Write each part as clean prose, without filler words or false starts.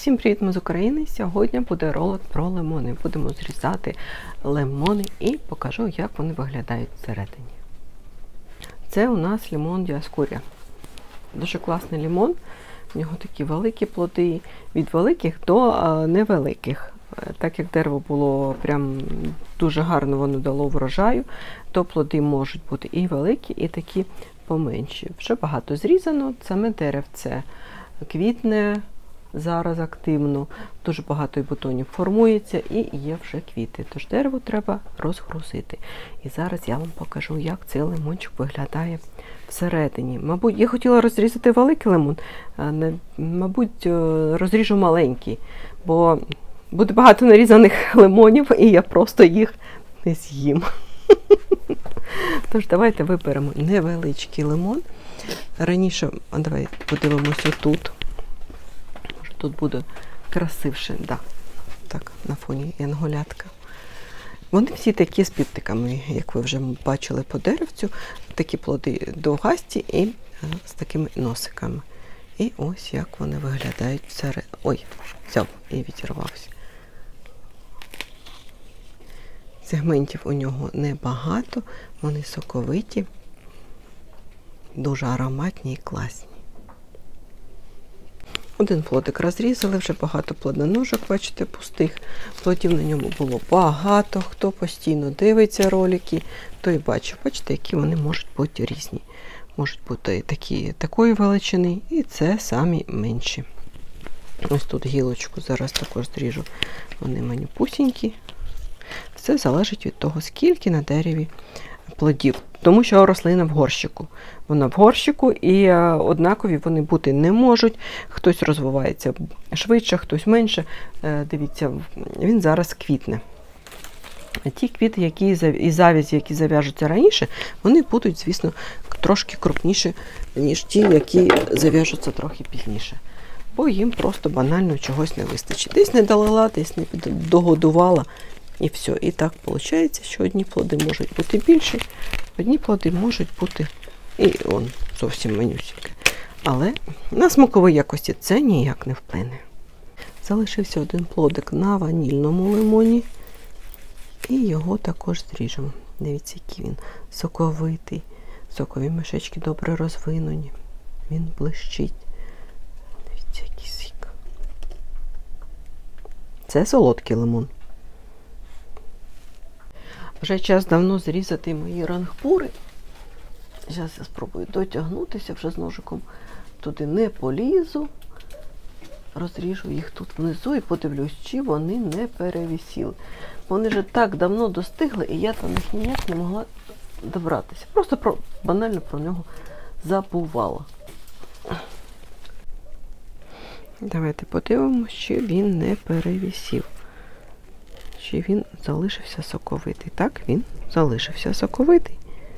Всім привіт, ми з України. Сьогодні буде ролик про лимони. Будемо зрізати лимони і покажу, як вони виглядають всередині. Це у нас лимон Діоскурія. Дуже класний лимон. У нього такі великі плоди, від великих до невеликих. Так як дерево було прям дуже гарно, воно дало врожаю, то плоди можуть бути і великі, і такі поменші. Вже багато зрізано, саме деревце квітне зараз активно, дуже багато і бутонів формується і є вже квіти. Тож дерево треба розгрузити. І зараз я вам покажу, як цей лимончик виглядає всередині. Мабуть, я хотіла розрізати великий лимон, а мабуть, розріжу маленький, бо буде багато нарізаних лимонів і я просто їх не з'їм. Тож давайте виберемо невеличкий лимон. Раніше, давайте подивимося тут. Тут буде красивше, да. Так, на фоні янголятка. Вони всі такі з піптиками, як ви вже бачили по деревцю. Такі плоди довгасті і з такими носиками. І ось як вони виглядають всередині. Ой, взяв і відірвався. Сегментів у нього небагато, вони соковиті, дуже ароматні і класні. Один плодик розрізали, вже багато плодоножок, бачите, пустих. Плодів на ньому було багато. Хто постійно дивиться ролики, той бачив. Бачите, які вони можуть бути різні. Можуть бути такої величини, і це самі менші. Ось тут гілочку зараз також зріжу. Вони манюпусінькі. Все залежить від того, скільки на дереві плодів. Тому що рослина в горщику. Вона в горщику і однакові вони бути не можуть. Хтось розвивається швидше, хтось менше. Дивіться, він зараз квітне. Ті квіти, і завязі, які зав'яжуться раніше, вони будуть, звісно, трошки крупніші, ніж ті, які зав'яжуться трохи пізніше. Бо їм просто банально чогось не вистачить. Десь не долила, десь не догодувала. І все. І так виходить, що одні плоди можуть бути більші, одні плоди можуть бути і зовсім манюсінькі. Але на смаковій якості це ніяк не вплине. Залишився один плодик на ванільному лимоні. І його також зріжемо. Дивіться, який він соковитий. Сокові мішечки добре розвинені. Він блищить. Дивіться, який сік. Це солодкий лимон. Вже час давно зрізати мої рангпури. Зараз я спробую дотягнутися, вже з ножиком туди не полізу. Розріжу їх тут внизу і подивлюсь, чи вони не перевісіли. Вони вже так давно достигли, і я до них ніяк не могла добратися. Просто банально про нього забувала. Давайте подивимося, чи він не перевісів. Чи він залишився соковитий. Так, він залишився соковитий.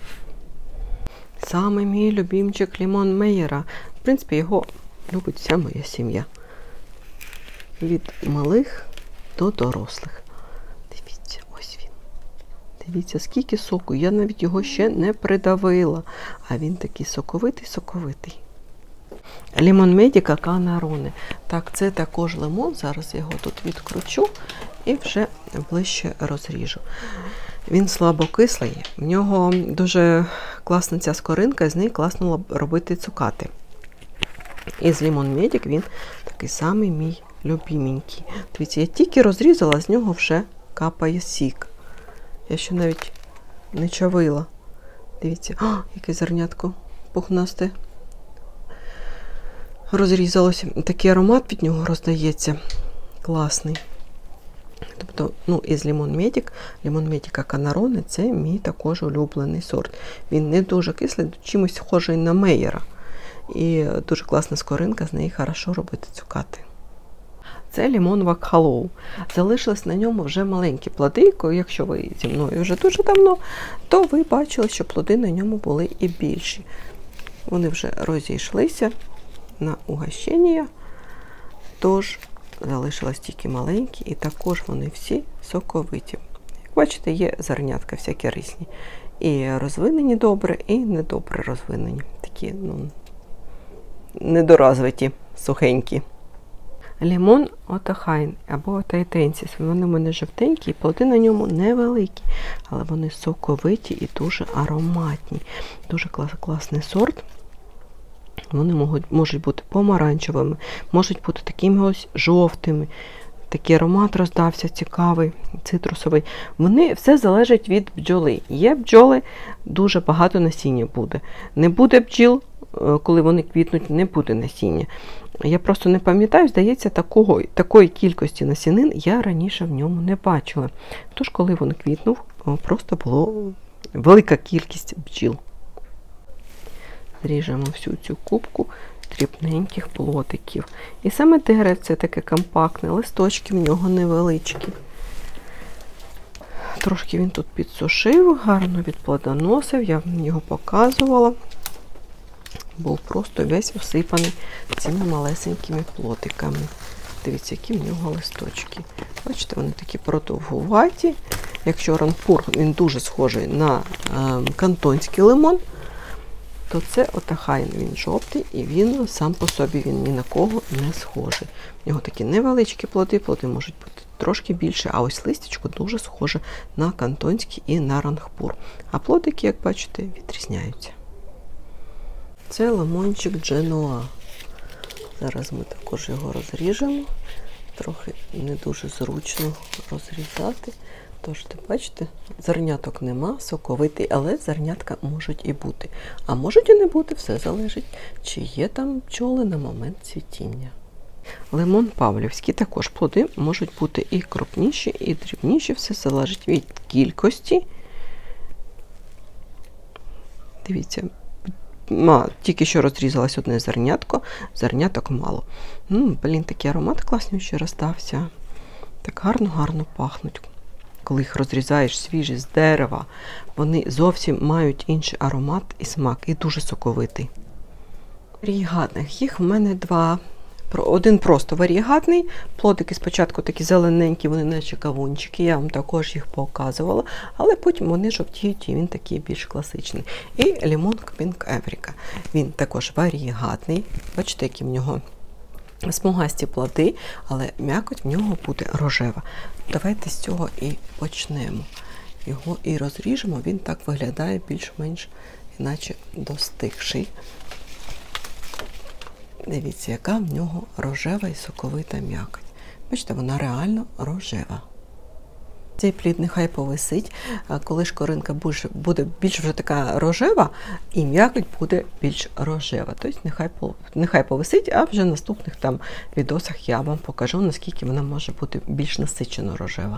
Саме мій любимчик лимон Мейера. В принципі, його любить вся моя сім'я. Від малих до дорослих. Дивіться, ось він. Дивіться, скільки соку. Я навіть його ще не придавила. А він такий соковитий-соковитий. Лимон Медіка Канароне. Так, це також лимон. Зараз я його тут відкручу і вже ближче розріжу. Він слабокислий. В нього дуже класна ця скоринка, з неї класно робити цукати. І з Лимон Медік він такий самий мій любименький. Дивіться, я тільки розрізала, з нього вже капає сік. Я ще навіть не чавила. Дивіться, яке зернятко пухнасте. Розрізалося. Такий аромат від нього роздається. Класний. Тобто, із Лимон Медіка Канароне, це мій також улюблений сорт. Він не дуже кислий, чимось схожий на Мейера. І дуже класна скоринка, з неї хорошо робити цукати. Це лимон Вакхалоу. Залишились на ньому вже маленькі плоди. Якщо ви зі мною вже дуже давно, то ви бачили, що плоди на ньому були і більші. Вони вже розійшлися на угощення, тож залишились тільки маленькі, і також вони всі соковиті. Як бачите, є зернятка всякі різні. І розвинені добре, і недобре розвинені. Такі, недоразвиті, сухенькі. Лимон Отахайн або Отайтенсіс. Вони в мене жовтенькі, і плоди на ньому невеликі, але вони соковиті і дуже ароматні. Дуже класний сорт. Вони можуть бути помаранчевими, можуть бути такими ось жовтими. Такий аромат роздався цікавий, цитрусовий. Все залежить від бджоли. Є бджоли, дуже багато насіння буде. Не буде бджіл, коли вони квітнуть, не буде насіння. Я просто не пам'ятаю, здається, такої кількості насінин я раніше в ньому не бачила. Тож, коли він квітнув, просто була велика кількість бджіл. Зріжемо всю цю кубку дрібненьких плодиків. І саме деревце таке компактне, листочки в нього невеличкі. Трошки він тут підсушив, гарно відплодоносив, я вам його показувала. Був просто весь осипаний цими малесенькими плодиками. Дивіться, які в нього листочки. Бачите, вони такі продовгуваті. Якщо ранпур, він дуже схожий на кантонський лимон, то це Отахайн, він жовтий, і він сам по собі він ні на кого не схожий. У нього такі невеличкі плоди можуть бути трошки більше, а ось листячко дуже схоже на кантонський і на ранпур. А плодики, як бачите, відрізняються. Це лимончик Дженуа. Зараз ми також його розріжемо. Трохи не дуже зручно розрізати. Тож, бачите, зерняток нема, соковитий, але зернятка можуть і бути. А можуть і не бути, все залежить, чи є там бджоли на момент цвітіння. Лимон Павлівський, також плоди можуть бути і крупніші, і дрібніші, все залежить від кількості. Дивіться, тільки що розрізалось одне зернятко, зерняток мало. Такий аромат класний ще розстався. Так гарно пахнуть. Коли їх розрізаєш свіжі з дерева, вони зовсім мають інший аромат і смак, і дуже соковитий. Варієгатних. Їх в мене два. Один просто варієгатний, плодики спочатку такі зелененькі, вони наче кавунчики, я вам також їх показувала, але потім вони жовтіють і він такий більш класичний. І лимон Пінк Евріка. Він також варієгатний, бачите, які в нього смугасті плоди, але м'якоть в нього буде рожева. Давайте з цього і почнемо. Його і розріжемо, він так виглядає більш-менш, іначе достигший. Дивіться, яка в нього рожева і соковита м'якоть. Бачите, вона реально рожева. Цей плід нехай повисить, коли шкоринка буде більш вже така рожева, і м'якоть буде більш рожева. Тобто нехай повисить, а вже в наступних там відосах я вам покажу, наскільки вона може бути більш насичено рожева.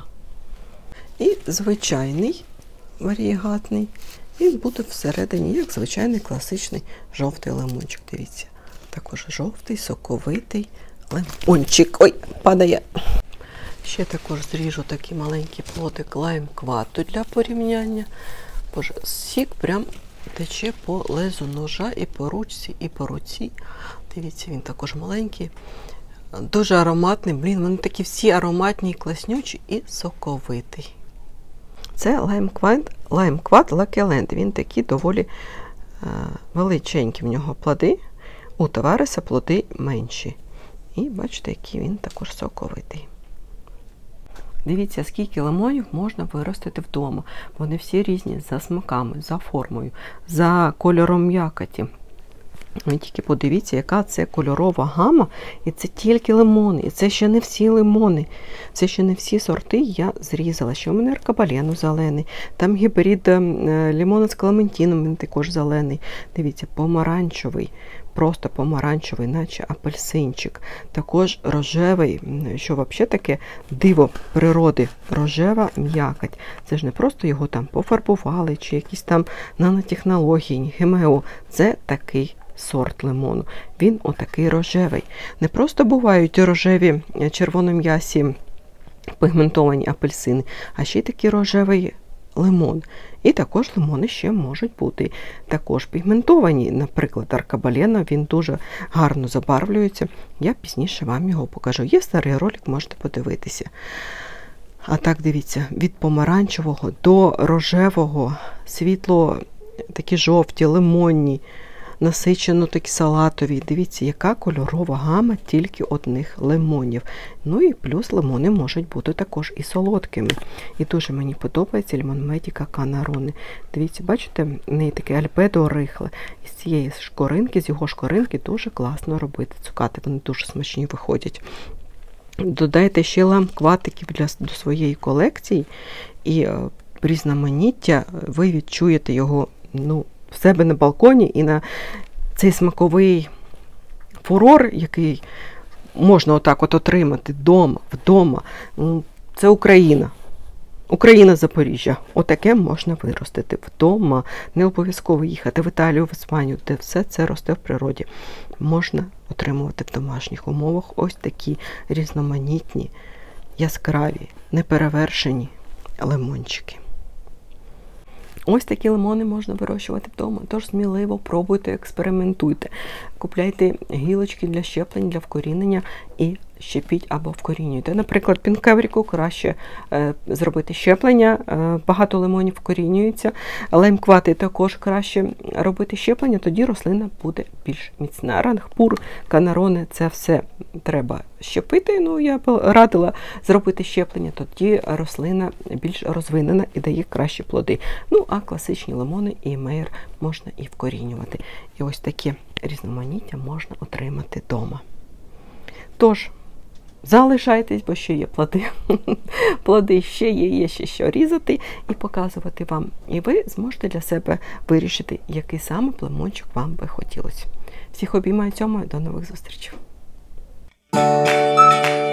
І звичайний варієгатний, він буде всередині, як звичайний класичний жовтий лимончик. Дивіться, також жовтий, соковитий лимончик. Ой, падає! Ще також зріжу такий маленький плодик лайм-квату для порівняння. Боже, сік прям тече по лезу ножа і по ручці, і по руці. Дивіться, він також маленький. Дуже ароматний. Вони такі всі ароматні, класнючі і соковитий. Це лайм-кват Лакеленд. Він такий доволі величенький в нього плоди. У товариса плоди менші. І бачите, який він також соковитий. Дивіться, скільки лимонів можна виростити вдома. Вони всі різні за смаками, за формою, за кольором м'якоті. Ви тільки подивіться, яка це кольорова гама, і це тільки лимони, і це ще не всі лимони, це ще не всі сорти я зрізала. Ще у мене аркабалену зелений, там гібрид лимона з клементіном, він також зелений. Дивіться, помаранчевий, просто помаранчевий, наче апельсинчик. Також рожевий, що взагалі таке диво природи, рожева м'якоть. Це ж не просто його там пофарбували, чи якісь там нанотехнології, ГМО. Це такий сорт лимону. Він отакий рожевий. Не просто бувають рожеві червоном'ясі пігментовані апельсини, а ще й такий рожевий лимон. І також лимони ще можуть бути також пігментовані. Наприклад, аркабалена, він дуже гарно забарвлюється. Я пізніше вам його покажу. Є старий ролик, можете подивитися. А так, дивіться, від помаранчевого до рожевого, світло, такі жовті, лимонні, насичено такі салатові. Дивіться, яка кольорова гама тільки одних лимонів. Ну і плюс лимони можуть бути також і солодкими. І дуже мені подобається лимон медіка Канарони. Дивіться, бачите, в неї таке альбедо рихле. І з цієї шкоринки, з його шкоринки дуже класно робити цукати. Вони дуже смачні виходять. Додайте ще ламкватиків до своєї колекції і різноманіття, ви відчуєте його в себе на балконі, і на цей смаковий фурор, який можна отак от отримати вдома. Це Україна. Україна, Запоріжжя. Отаке можна виростити вдома. Не обов'язково їхати в Італію, в Іспанію, де все це росте в природі. Можна отримувати в домашніх умовах ось такі різноманітні, яскраві, неперевершені лимончики. Ось такі лимони можна вирощувати вдома, тож сміливо пробуйте, експериментуйте. Купляйте гілочки для щеплень, для вкорінення і щепіть або вкорінюйте. Наприклад, пінкевріку краще зробити щеплення, багато лимонів вкорінюються, лаймквати також краще робити щеплення, тоді рослина буде більш міцна. Рангпур, канарони, це все треба щепити, я б радила зробити щеплення, тоді рослина більш розвинена і дає кращі плоди. А класичні лимони і мейер можна і вкорінювати. І ось таке різноманіття можна отримати вдома. Тож, залишайтесь, бо ще є плоди. Плоди ще є ще що різати і показувати вам. І ви зможете для себе вирішити, який саме лимончик вам би хотілося. Всіх обіймаю, цьому, до нових зустрічей.